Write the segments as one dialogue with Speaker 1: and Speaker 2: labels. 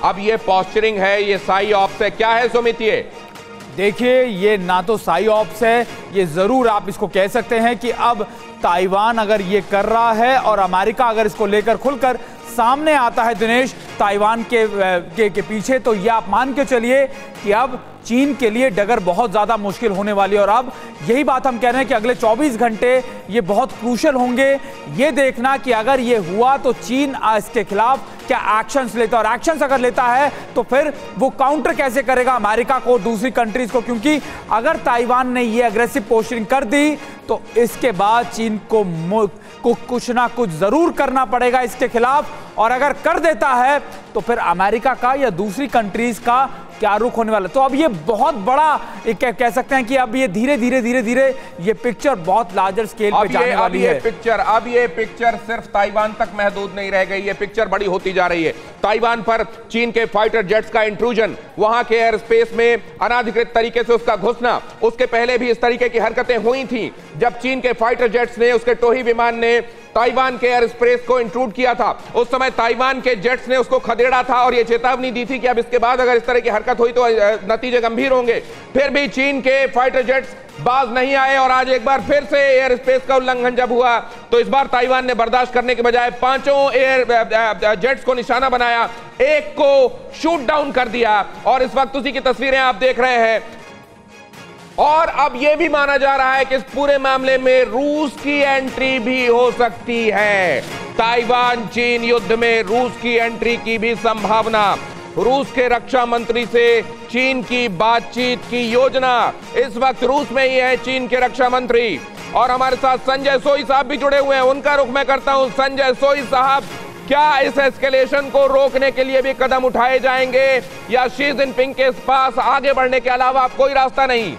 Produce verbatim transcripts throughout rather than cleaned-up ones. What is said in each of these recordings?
Speaker 1: अब ये पॉस्चरिंग है, ये साई ऑप्स है, क्या है सुमित? ये
Speaker 2: देखिए, ये ना तो साई ऑप्स है, ये जरूर आप इसको कह सकते हैं कि अब ताइवान अगर ये कर रहा है और अमेरिका अगर इसको लेकर खुलकर सामने आता है दिनेश ताइवान के, के के पीछे, तो ये आप मान के चलिए कि अब चीन के लिए डगर बहुत ज़्यादा मुश्किल होने वाली है। और अब यही बात हम कह रहे हैं कि अगले चौबीस घंटे ये बहुत क्रूशल होंगे। ये देखना कि अगर ये हुआ तो चीन इसके खिलाफ क्या एक्शंस लेता है, और एक्शंस अगर लेता है तो फिर वो काउंटर कैसे करेगा अमेरिका को, दूसरी कंट्रीज को। क्योंकि अगर ताइवान ने ये एग्रेसिव पोस्टरिंग कर दी तो इसके बाद चीन को, को कुछ ना कुछ जरूर करना पड़ेगा इसके खिलाफ। और अगर कर देता है तो फिर अमेरिका का या दूसरी कंट्रीज का क्या रुख होने वाला। तो अब ये बहुत बड़ा एक कह सकते हैं कि अब ये धीरे धीरे धीरे धीरे ये पिक्चर बहुत लार्जर स्केल पे जाने वाली है।
Speaker 1: पिक्चर अब ये पिक्चर सिर्फ ताइवान तक महदूद नहीं रह गई, ये पिक्चर बड़ी होती जा रही है। ताइवान पर चीन के फाइटर जेट्स का इंट्रूजन, वहां के एयर स्पेस में अनाधिकृत तरीके से उसका घुसना, उसके पहले भी इस तरीके की हरकतें हुई थी जब चीन के फाइटर जेट्स ने, उसके टोही विमान ने ताइवान के एयर स्पेस को इंट्रूड किया था। उस समय ताइवान के जेट्स ने उसको खदेड़ा था और यह चेतावनी दी थी कि अब इसके बाद अगर इस तरह की हरकत हुई तो नतीजे गंभीर होंगे। फिर भी चीन के फाइटर जेट्स बाज नहीं आए और आज एक बार फिर से एयर स्पेस का उल्लंघन जब हुआ तो इस बार ताइवान ने बर्दाश्त करने के बजाय पांचों एयर जेट्स को निशाना बनाया, एक को शूट डाउन कर दिया। और इस वक्त उसी की तस्वीरें आप देख रहे हैं। और अब यह भी माना जा रहा है कि इस पूरे मामले में रूस की एंट्री भी हो सकती है। ताइवान चीन युद्ध में रूस की एंट्री की भी संभावना। रूस के रक्षा मंत्री से चीन की बातचीत की योजना। इस वक्त रूस में ही है चीन के रक्षा मंत्री और हमारे साथ संजय सोई साहब भी जुड़े हुए हैं। उनका रुख मैं करता हूं। संजय सोई साहब, क्या इस एस्केलेशन को रोकने के लिए भी कदम उठाए जाएंगे या शी जिनपिंग के पास आगे बढ़ने के अलावा अब कोई रास्ता नहीं?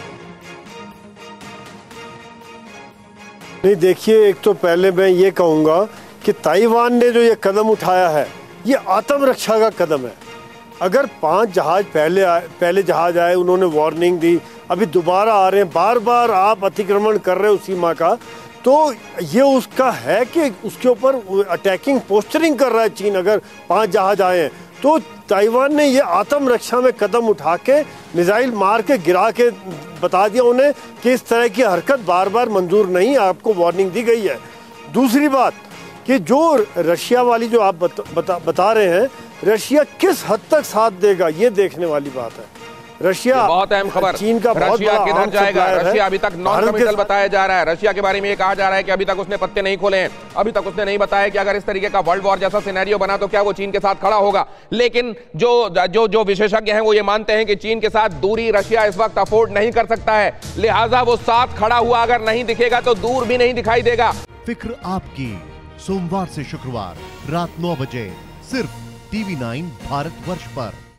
Speaker 3: नहीं, देखिए, एक तो पहले मैं ये कहूँगा कि ताइवान ने जो ये कदम उठाया है ये आत्मरक्षा का कदम है। अगर पांच जहाज पहले आए, पहले जहाज आए, उन्होंने वार्निंग दी, अभी दोबारा आ रहे हैं, बार बार आप अतिक्रमण कर रहे हो सीमा का, तो ये उसका है कि उसके ऊपर अटैकिंग पोस्टरिंग कर रहा है चीन। अगर पांच जहाज आए हैं तो ताइवान ने ये आत्मरक्षा में कदम उठा के मिसाइल मार के गिरा के बता दिया उन्हें कि इस तरह की हरकत बार बार मंजूर नहीं, आपको वार्निंग दी गई है। दूसरी बात कि जो रशिया वाली जो आप बता, बता, बता रहे हैं, रशिया किस हद तक साथ देगा ये देखने वाली बात है। रशिया
Speaker 1: बहुत अहम खबर,
Speaker 3: चीन का बहुत
Speaker 1: रशिया किधर जाएगा? रशिया अभी तक नॉन कमिटल बताया जा रहा है। रशिया के बारे में ये कहा जा रहा है कि अभी तक उसने पत्ते नहीं खोले हैं। अभी तक उसने नहीं बताया कि अगर इस तरीके का वर्ल्ड वॉर जैसा सिनेरियो बना तो क्या वो चीन के साथ खड़ा होगा। लेकिन जो जो जो विशेषज्ञ हैं वो ये मानते हैं कि चीन के साथ दूरी रशिया इस वक्त अफोर्ड नहीं कर सकता है, लिहाजा वो साथ खड़ा हुआ अगर नहीं दिखेगा तो दूर भी नहीं दिखाई देगा।
Speaker 4: फिक्र आपकी, सोमवार से शुक्रवार रात नौ बजे सिर्फ टीवी नाइन भारतवर्ष पर।